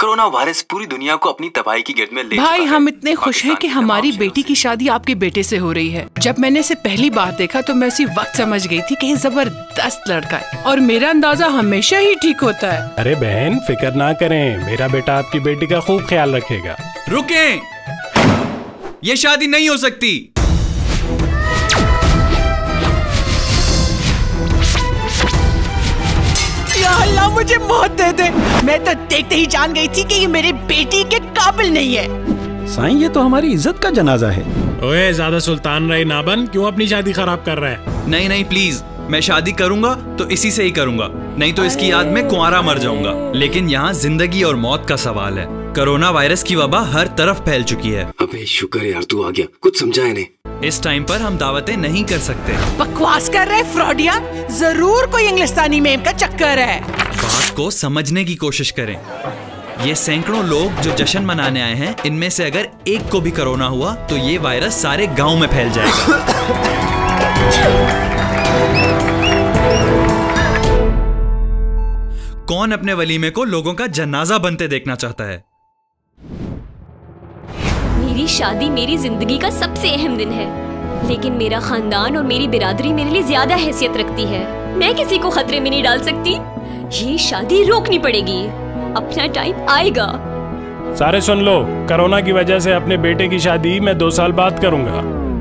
Corona virus पूरी दुनिया को अपनी तबाही की गिरद में ले भाई हम इतने खुश हैं कि हमारी बेटी की शादी आपके बेटे से हो रही है। जब मैंने इसे पहली बार देखा तो मैं उसी वक्त समझ गई थी कि ये जबरदस्त लड़का है और मेरा अंदाजा हमेशा ही ठीक होता है। अरे बहन फिक्र ना करें, मेरा बेटा आपकी बेटी का खूब ख्याल रखेगा। रुकें, ये शादी नहीं हो सकती। या अल्लाह मुझे मौत दे दे। मैं तो देखते ही जान गई थी कि ये मेरी बेटी के काबिल नहीं है। साईं ये तो हमारी इज्जत का जनाजा है। ओए ज्यादा सुल्तान रही ना बन, क्यों अपनी शादी खराब कर रहा है? नहीं नहीं प्लीज, मैं शादी करूंगा तो इसी से ही करूंगा, नहीं तो इसकी याद में कुंवारा मर जाऊंगा। लेकिन यहाँ जिंदगी और मौत का सवाल है। कोरोना वायरस की वबा हर तरफ फैल चुकी है। अबे शुक्र यार तू आ गया, कुछ समझा इन्हें। इस टाइम पर हम दावतें नहीं कर सकते। बकवास कर रहे फ्रॉडिया, जरूर कोई इंग्लिस्तानी मेम का चक्कर है। बात को समझने की कोशिश करें। ये सैकड़ों लोग जो जश्न मनाने आए हैं, इनमें से अगर एक को भी कोरोना हुआ तो ये वायरस सारे गांव में फैल जाएगा। कौन अपने वलीमे को लोगों का जनाजा बनते देखना चाहता है? मेरी शादी मेरी जिंदगी का सबसे अहम दिन है, लेकिन मेरा खानदान और मेरी बिरादरी मेरे लिए ज्यादा हैसियत रखती है। मैं किसी को खतरे में नहीं डाल सकती। ये शादी रोकनी पड़ेगी, अपना टाइम आएगा। सारे सुन लो, कोरोना की वजह से अपने बेटे की शादी मैं 2 साल बाद करूंगा।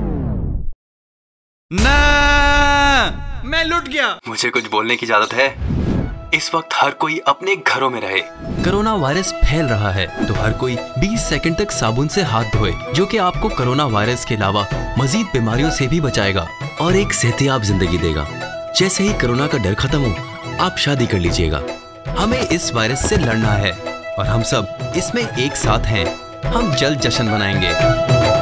ना, मैं लुट गया। मुझे कुछ बोलने की इजाजत है? इस वक्त हर कोई अपने घरों में रहे। कोरोना वायरस फैल रहा है तो हर कोई 20 सेकंड तक साबुन से हाथ धोए, जो कि आपको कोरोना वायरस के अलावा मजीद बीमारियों से भी बचाएगा और एक सेहतयाब जिंदगी देगा। जैसे ही कोरोना का डर खत्म हो, आप शादी कर लीजिएगा। हमें इस वायरस से लड़ना है और हम सब इसमें एक साथ हैं। हम जल्द जश्न मनाएंगे।